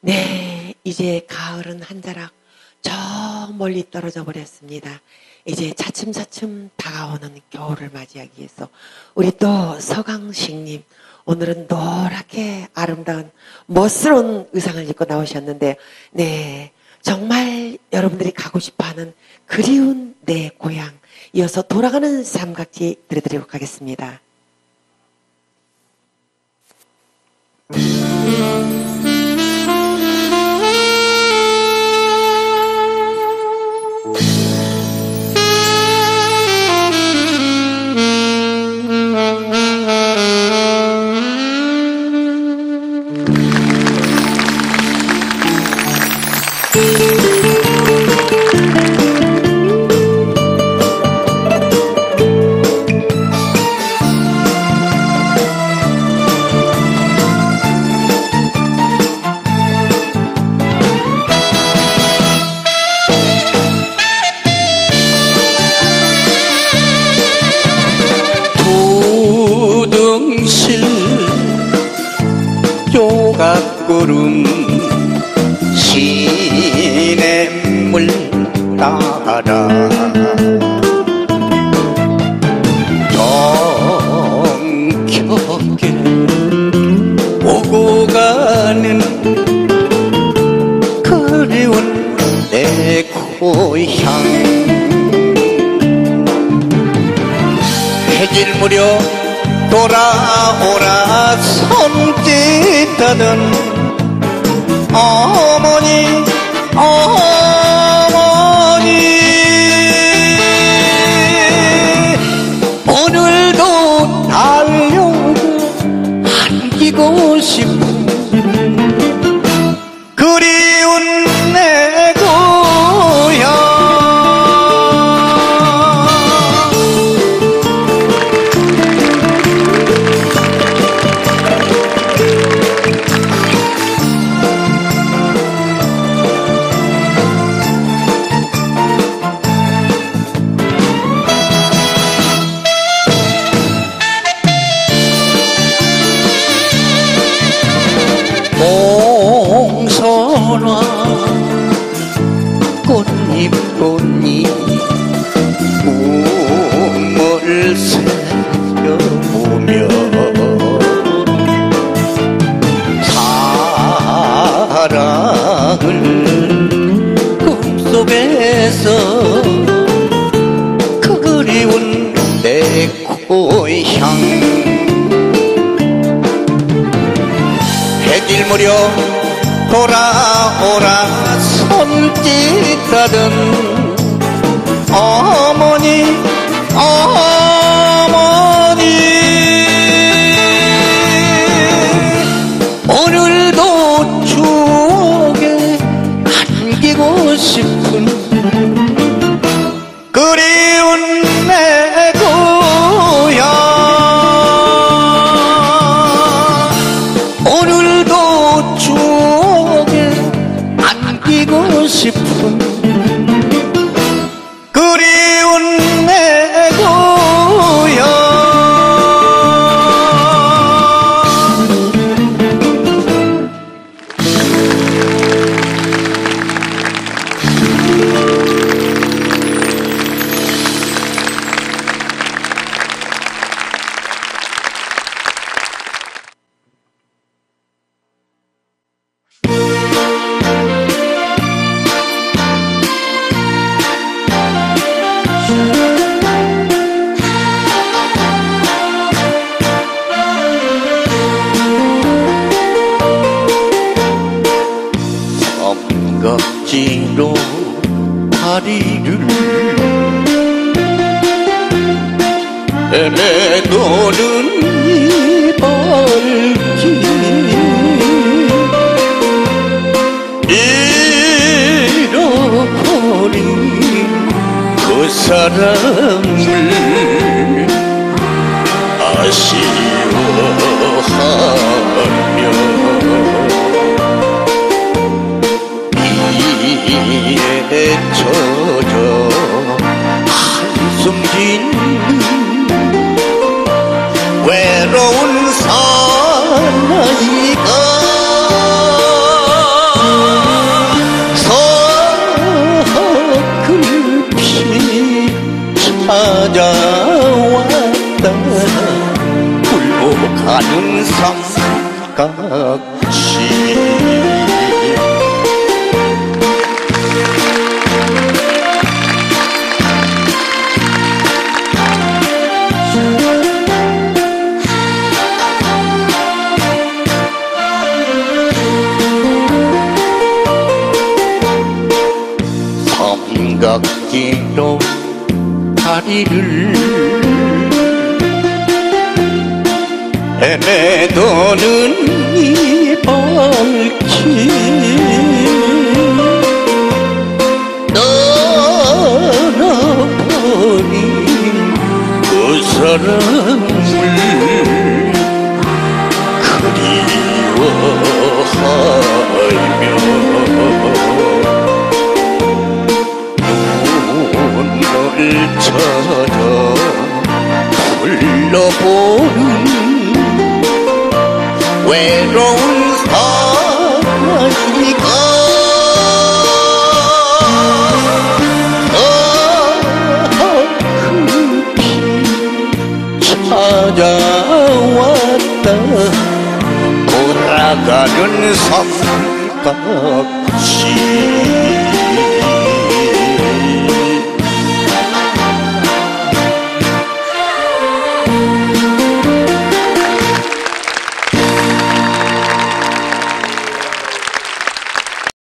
네, 이제 가을은 한 자락 저 멀리 떨어져 버렸습니다. 이제 차츰차츰 다가오는 겨울을 맞이하기 위해서 우리 또 서강식님 오늘은 노랗게 아름다운 멋스러운 의상을 입고 나오셨는데, 네, 정말 여러분들이 가고 싶어하는 그리운 내 고향, 이어서 돌아가는 삼각지 들려드리도록 하겠습니다. 조각구름 시냇물 따라 정겹게 오고 가는 그리운 내 고향 해질 무렵 돌아오라 손짓하던 어머니 어머니 오늘도 달려오고 안기고 싶은 그리운 내 고향 봉선화 꽃잎 꽃잎 꿈을 새겨보며 사랑을 꿈속에서 그리운 내 고향 해질 무렵 돌아오라 손짓하던 어머니 어머니 오늘도 추억에 안기고 싶은 그리운 내 고향 오늘도 추억에 안기고 싶은 그리운 내 고향 삼각지로 다리를 헤매도는 이 발길 잃어버린 그 사람을 아쉬워하며 비에 젖어 한숨 짓는 외로운 사나이가 삼각지 삼각지로 다리를 헤매도는 이 발길 떠나버린 그 사람을 그리워하며 눈을 찾아 불러보는 외로운 사나이가 급히 찾아왔다 돌아가는 삼각지